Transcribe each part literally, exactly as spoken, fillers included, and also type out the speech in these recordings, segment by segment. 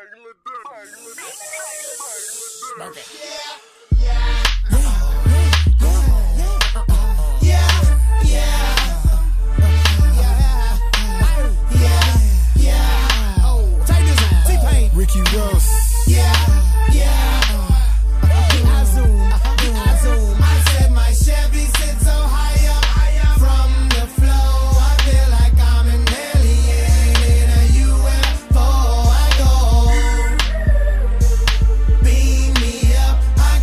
Ricky Ross. Yeah, yeah. I zoom, I zoom. I said my Chevy sits so high up from the floor. I feel like I'm an alien in a U F O. I go, beam me up. I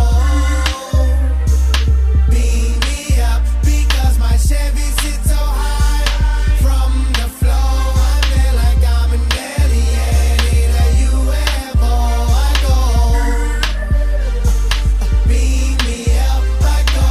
go, beam me up because my Chevy sits so high from the floor. I feel like I'm an alien in a U F O. I go, beam me up. I go,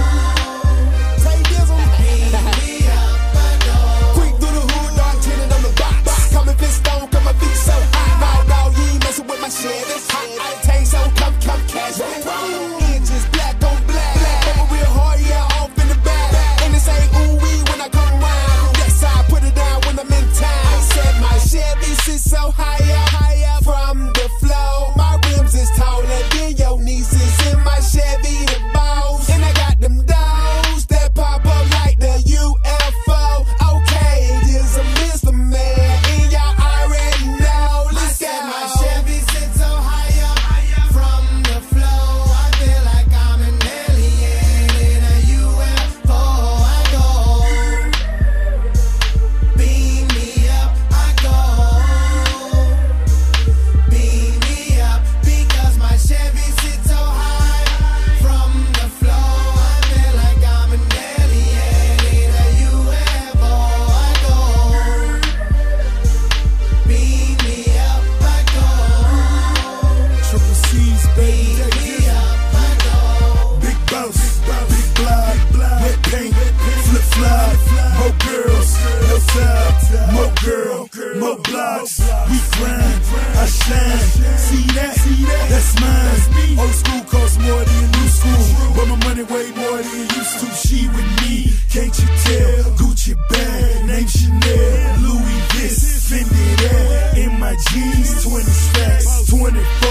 beam me up. I go. Creep through the hood, dog, tinted on the box. Coming fist on, got my feet so high. Now, now, you ain't messing with my shit. It's hot, I tank so come, come cash. Inches black on black. Over real hard, yeah, off in the back. And this ain't ooh-wee when I come around. That side, put it down when I'm in town. I said my Chevy sits so high up, high up from the floor. My rims is taller than your nieces. In my Chevy, the balls. And I got them dogs that pop up like the U F O. Okay, it is a Mister Man, and y'all already know. I Let's said my go. Chevy sits so high up from the floor. I feel like I'm an alien in a U F O. I go, beam me up. I go, beam me up because my Chevy sits so high from the floor. I feel like I'm an alien in a U F O. I go, beam me up. I go, Triple C's, baby. beam me up. I go. Big bounce, big block, wet paint, flip flop, more girls, no stop, more girl, more blocks. We grind, I shine. See that? That's mine. Old school costs more than new school, but my money way more than it used to. She with me, can't you tell? Gucci bag, name Chanel, Louis this, Fendi that. In my jeans, twenty stacks, twenty-four.